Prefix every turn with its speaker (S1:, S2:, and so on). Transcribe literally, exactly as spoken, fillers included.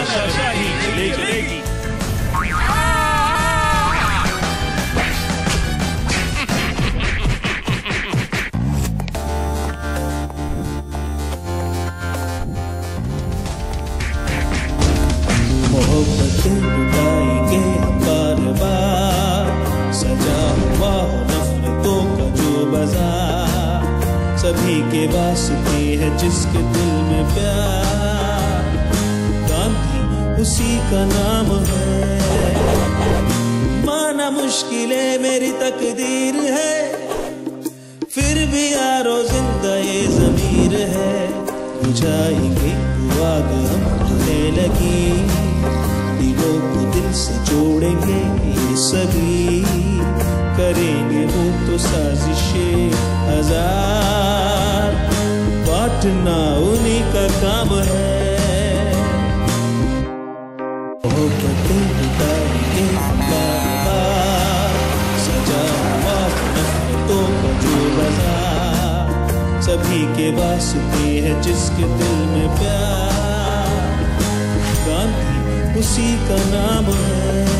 S1: तानाशाही ले चलेगी।
S2: मोहब्बतें लुटाएंगे बार बार, सजा हुआ हो नफरतों का जो बाजार, सभी के वास्ते है जिसके दिल में प्यार, गांधी उसी का नाम है। माना मुश्किलें मेरी तकदीर है, फिर भी यारो जिंदा ये ज़मीर है। बुझाएंगे वो आग हम रहने लगी, दिलों को दिल से जोड़ेंगे ये सभी, करेंगे वो तो साजिशें हजार, बांटना उन्हीं का काम है। मोहब्बतें लुटाएंगे बार बार, सजा हुआ नफरतों का जो बाजार, सभी के वास्ते है जिसके दिल में प्यार, गांधी उसी का नाम है।